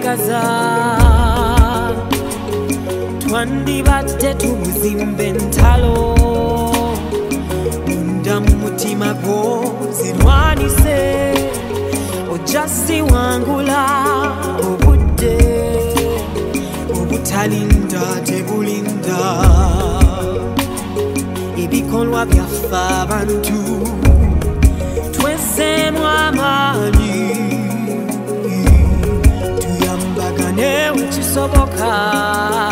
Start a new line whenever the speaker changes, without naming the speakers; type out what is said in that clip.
tweyagaza twandibadde tubuzimba entalo munda mu mutima gwo zirwanise ojja siwangula obudde obutalinda tebulinda ebikolwa byaffe abantu twezeemu amaanyi tuyambagane wekisoboka